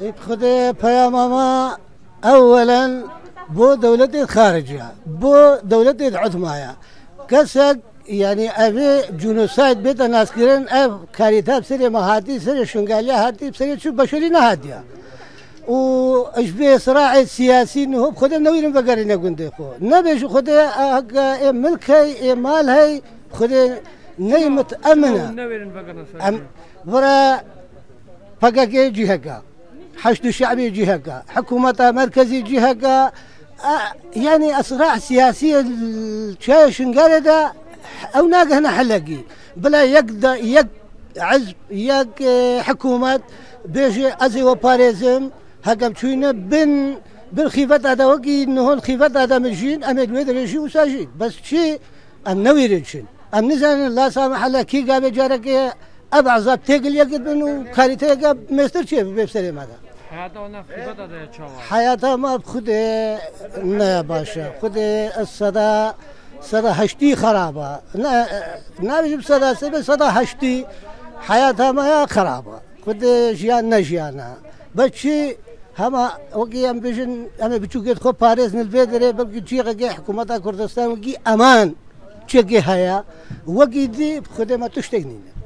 خذ بياماما اولا بو دولة الخارجية بو دولة العثمانية كسك يعني ابي جنوسايد بيت الناس كيرن اب كاريتاب سري مهاتي سري شنغاليا هاتي سري شو بشري نهاديا واشبه صراع سياسي انه هو خذ نويرن بقرين يقول خو نبي خذ ملكي مال هي خذ نيمت امنه برا فقاقي جهه حشد الشعبي جهه حكومه مركزي جهه يعني أصراع سياسية الشاي شنقالة ده أو ناقة هنا حلقي بلا يق عزب يق حكومات بيجي أزي وباريزم هكذا شوينا بالخيفات هذا وقي إنه الخيفات هذا مجين أم يدويد ريشي وساجين بس شيء أم نوي ريشين أم نزل الله سامح الله كي قابل جارك أبع زاب تقل يقد منه كاريته يقاب مستر شيء بيبسري ماذا حياتها ما بخده نا باشا خده صدا هشتي خرابة نبيش صدا سبب صدا هشتي حياتها ما خرابة خده جيان نجيانا بچي هما وقي ام بيجن ام بتشوكيت خو باريس نلفيدري بلقي جي حكومة كردستان وقي امان تشقي هيا وقي دي خده ما تشتغنين